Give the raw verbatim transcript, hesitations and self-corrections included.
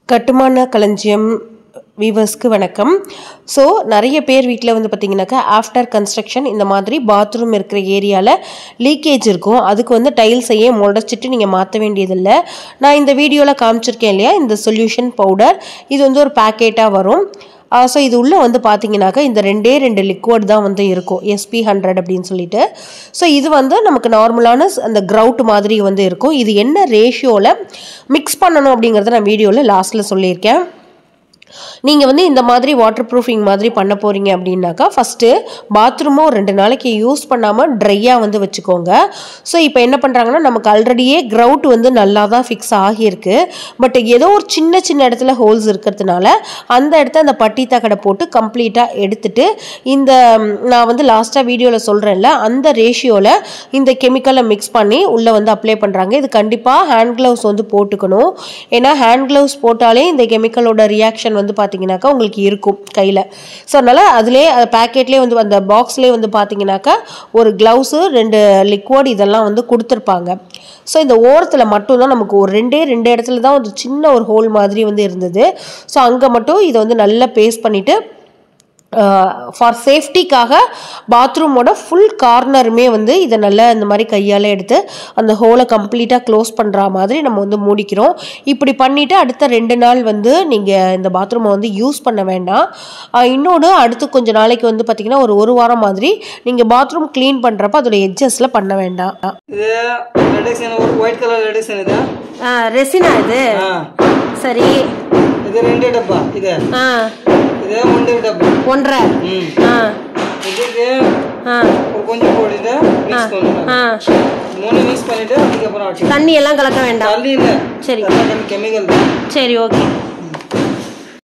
கட்டுமான களஞ்சியம் வீவர்ஸ்க்கு வணக்கம். ஸோ நிறைய பேர் வீட்டில் வந்து பார்த்தீங்கன்னாக்கா ஆஃப்டர் கன்ஸ்ட்ரக்ஷன் இந்த மாதிரி பாத்ரூம் இருக்கிற ஏரியாவில் லீக்கேஜ் இருக்கும். அதுக்கு வந்து டைல்ஸையே முடச்சிட்டு நீங்கள் மாற்ற வேண்டியதில்லை. நான் இந்த வீடியோவில் காமிச்சிருக்கேன் இல்லையா, இந்த சொல்யூஷன் பவுடர், இது வந்து ஒரு பேக்கெட்டாக வரும். ஸோ இது உள்ளே வந்து பார்த்தீங்கன்னாக்கா இந்த ரெண்டே ரெண்டு லிக்விட் தான் வந்து இருக்கும், எஸ்பி ஹண்ட்ரட் அப்படின்னு சொல்லிட்டு. ஸோ இது வந்து நமக்கு நார்மலான அந்த க்ரவுட் மாதிரி வந்து இருக்கும். இது என்ன ரேஷியோவில் மிக்ஸ் பண்ணணும் அப்படிங்கிறத நான் வீடியோவில் லாஸ்ட்டில் சொல்லியிருக்கேன். நீங்கள் வந்து இந்த மாதிரி வாட்டர் ப்ரூஃபிங் மாதிரி பண்ண போகிறீங்க அப்படின்னாக்கா ஃபஸ்ட்டு பாத்ரூமை ஒரு ரெண்டு நாளைக்கு யூஸ் பண்ணாமல் ட்ரையாக வந்து வச்சுக்கோங்க. ஸோ இப்போ என்ன பண்ணுறாங்கன்னா, நமக்கு ஆல்ரெடியே க்ரவுட் வந்து நல்லா தான் ஃபிக்ஸ் ஆகியிருக்கு. பட் ஏதோ ஒரு சின்ன சின்ன இடத்துல ஹோல்ஸ் இருக்கிறதுனால அந்த இடத்த அந்த பட்டி தகடை போட்டு கம்ப்ளீட்டாக எடுத்துட்டு, இந்த நான் வந்து லாஸ்ட்டாக வீடியோவில் சொல்கிறேன்ல அந்த ரேஷியோவில் இந்த கெமிக்கலை மிக்ஸ் பண்ணி உள்ளே வந்து அப்ளை பண்ணுறாங்க. இது கண்டிப்பாக ஹேண்ட் க்ளவுஸ் வந்து போட்டுக்கணும். ஏன்னா ஹேண்ட் க்ளவுஸ் போட்டாலே இந்த கெமிக்கலோட ரியாக்ஷன் வந்து பார்த்தீங்கன்னாக்கா உங்களுக்கு இருக்கும் கையில். ஸோ அதனால் அதிலே பேக்கெட்லேயே வந்து அந்த பாக்ஸ்லேயே வந்து பார்த்தீங்கன்னாக்கா ஒரு க்ளவுஸு, ரெண்டு லிக்விட் இதெல்லாம் வந்து கொடுத்துருப்பாங்க. ஸோ இந்த ஓரத்தில் மட்டும்தான் நமக்கு ஒரு ரெண்டே ரெண்டு இடத்துல தான் ஒரு சின்ன ஒரு ஹோல் மாதிரி வந்து இருந்தது. ஸோ அங்கே மட்டும் இதை வந்து நல்லா பேஸ்ட் பண்ணிவிட்டு ஃபார் சேஃப்டிக்காக பாத்ரூமோட ஃபுல் கார்னருமே வந்து இதை நல்லா இந்த மாதிரி கையால் எடுத்து அந்த ஹோலை கம்ப்ளீட்டாக க்ளோஸ் பண்ணுற மாதிரி நம்ம வந்து மூடிக்கிறோம். இப்படி பண்ணிவிட்டு அடுத்த ரெண்டு நாள் வந்து நீங்கள் இந்த பாத்ரூமை வந்து யூஸ் பண்ண வேண்டாம். இன்னொன்று, அடுத்து கொஞ்சம் நாளைக்கு வந்து பார்த்திங்கன்னா ஒரு ஒரு வாரம் மாதிரி நீங்கள் பாத்ரூம் க்ளீன் பண்ணுறப்ப அதோட எட்ஜஸில் பண்ண வேண்டாம். இது ஒயிட் கலர் ரெடிஷன் இது ரெசினா இது. சரி, இது ரெண்டு டப்பா. இது இது ஒன்றரை டப்பா. ஒன்றரை. ம். ஆ. இதுக்கு ஆ ஒரு கொஞ்சம் போடுங்க, மிக்ஸ் பண்ணுங்க. ஆ. மூணு மிக்ஸ் பண்ணிட்டு அதுக்கு அப்புறம் தண்ணி எல்லாம் கலக்க வேண்டாம். தண்ணி இல்ல. சரி. கெமிக்கல் தான். சரி, ஓகே.